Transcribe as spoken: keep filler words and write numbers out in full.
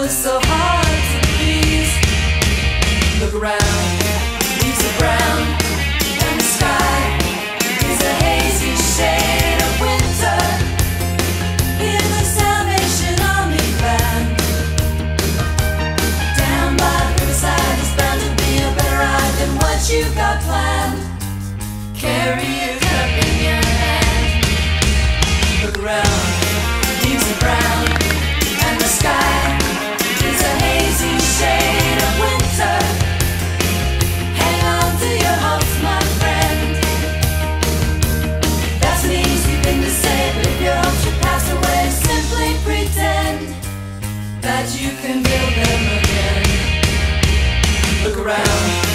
is so hard to please. Look around, leaves are brown, and the sky is a hazy shade of winter. Hear the Salvation Army band. Down by the riverside, there's bound to be a better ride than what you've got planned. Carry your cup in your hand. Look around, leaves are brown, and the sky is a hazy shade of winter. Hang on to your hopes, my friend. That's an easy thing to say, but if your hopes should pass away, simply pretend that you can build them again. Look around.